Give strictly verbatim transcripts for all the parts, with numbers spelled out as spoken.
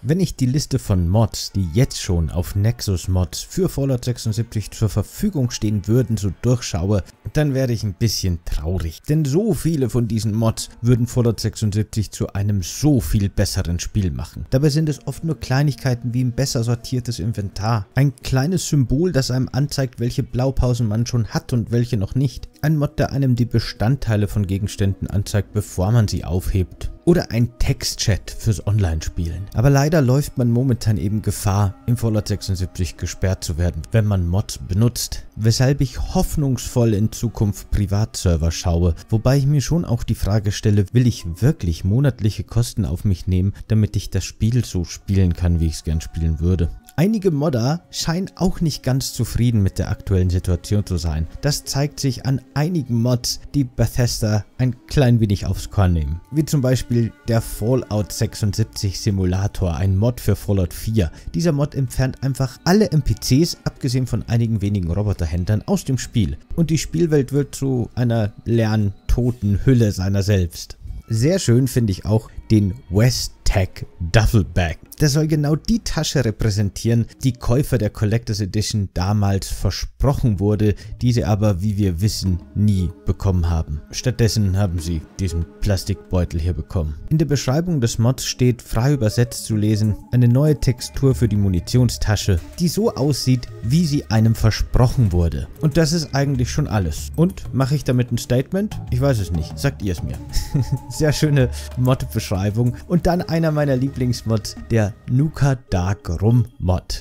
Wenn ich die Liste von Mods, die jetzt schon auf Nexus Mods für Fallout sechsundsiebzig zur Verfügung stehen würden, so durchschaue, dann werde ich ein bisschen traurig. Denn so viele von diesen Mods würden Fallout sechsundsiebzig zu einem so viel besseren Spiel machen. Dabei sind es oft nur Kleinigkeiten wie ein besser sortiertes Inventar, ein kleines Symbol, das einem anzeigt, welche Blaupausen man schon hat und welche noch nicht, ein Mod, der einem die Bestandteile von Gegenständen anzeigt, bevor man sie aufhebt. Oder ein Textchat fürs Online-Spielen. Aber leider läuft man momentan eben Gefahr, im Fallout sechsundsiebzig gesperrt zu werden, wenn man Mods benutzt. Weshalb ich hoffnungsvoll in Zukunft Privatserver schaue, wobei ich mir schon auch die Frage stelle, will ich wirklich monatliche Kosten auf mich nehmen, damit ich das Spiel so spielen kann, wie ich es gern spielen würde. Einige Modder scheinen auch nicht ganz zufrieden mit der aktuellen Situation zu sein. Das zeigt sich an einigen Mods, die Bethesda ein klein wenig aufs Korn nehmen. Wie zum Beispiel der Fallout sechsundsiebzig Simulator, ein Mod für Fallout vier. Dieser Mod entfernt einfach alle N P Cs, abgesehen von einigen wenigen Roboterhändlern, aus dem Spiel. Und die Spielwelt wird zu einer leeren, toten Hülle seiner selbst. Sehr schön finde ich auch den Westech Duffelbag. Der soll genau die Tasche repräsentieren, die Käufer der Collectors Edition damals versprochen wurde, diese aber, wie wir wissen, nie bekommen haben. Stattdessen haben sie diesen Plastikbeutel hier bekommen. In der Beschreibung des Mods steht, frei übersetzt zu lesen, eine neue Textur für die Munitionstasche, die so aussieht, wie sie einem versprochen wurde. Und das ist eigentlich schon alles. Und mache ich damit ein Statement? Ich weiß es nicht. Sagt ihr es mir. Sehr schöne Mod-Beschreibung. Und dann einer meiner Lieblingsmods, der Nuka Dark Rum Mod.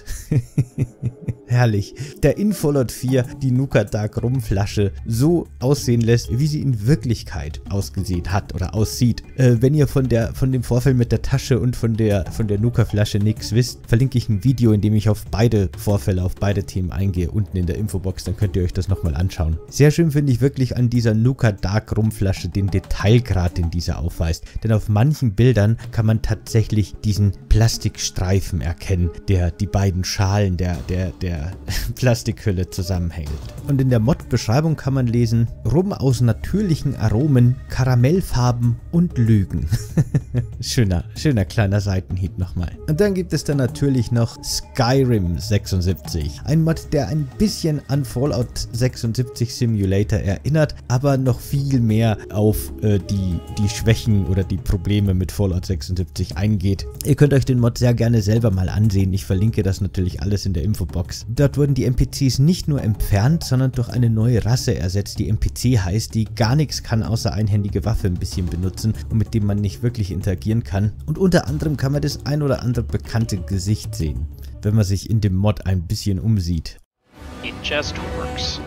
Herrlich. Der in Fallout vier die Nuka Dark Rum Flasche so aussehen lässt, wie sie in Wirklichkeit ausgesehen hat oder aussieht. Äh, wenn ihr von der von dem Vorfall mit der Tasche und von der von der Nuka Flasche nichts wisst, verlinke ich ein Video, in dem ich auf beide Vorfälle, auf beide Themen eingehe, unten in der Infobox, dann könnt ihr euch das nochmal anschauen. Sehr schön finde ich wirklich an dieser Nuka Dark Rum Flasche den Detailgrad, den diese aufweist. Denn auf manchen Bildern kann man tatsächlich diesen Plastikstreifen erkennen, der die beiden Schalen der, der, der Plastikhülle zusammenhält. Und in der Mod-Beschreibung kann man lesen, Rum aus natürlichen Aromen, Karamellfarben und Lügen. schöner, schöner kleiner Seitenhieb nochmal. Und dann gibt es dann natürlich noch Skyrim sechsundsiebzig. Ein Mod, der ein bisschen an Fallout sechsundsiebzig Simulator erinnert, aber noch viel mehr auf äh, die, die Schwächen oder die Probleme mit Fallout sechsundsiebzig eingeht. Ihr könnt euch den Mod sehr gerne selber mal ansehen. Ich verlinke das natürlich alles in der Infobox. Dort wurden die N P Cs nicht nur entfernt, sondern durch eine neue Rasse ersetzt, die N P C heißt, die gar nichts kann, außer einhändige Waffe ein bisschen benutzen und mit dem man nicht wirklich interagieren kann. Und unter anderem kann man das ein oder andere bekannte Gesicht sehen, wenn man sich in dem Mod ein bisschen umsieht. It just works.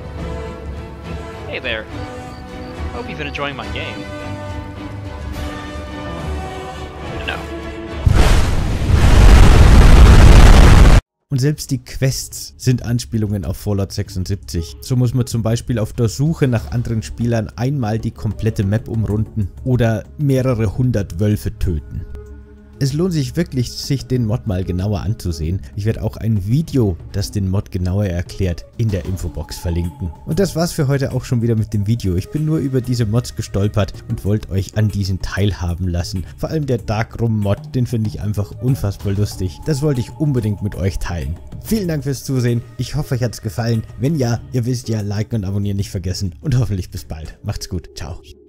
Hey there. Hope you've been enjoying my game. No. Und selbst die Quests sind Anspielungen auf Fallout sechsundsiebzig. So muss man zum Beispiel auf der Suche nach anderen Spielern einmal die komplette Map umrunden oder mehrere hundert Wölfe töten. Es lohnt sich wirklich, sich den Mod mal genauer anzusehen. Ich werde auch ein Video, das den Mod genauer erklärt, in der Infobox verlinken. Und das war's für heute auch schon wieder mit dem Video. Ich bin nur über diese Mods gestolpert und wollte euch an diesen teilhaben lassen. Vor allem der Dark Rum Mod, den finde ich einfach unfassbar lustig. Das wollte ich unbedingt mit euch teilen. Vielen Dank fürs Zusehen. Ich hoffe, euch hat's gefallen. Wenn ja, ihr wisst ja, liken und abonnieren nicht vergessen. Und hoffentlich bis bald. Macht's gut. Ciao.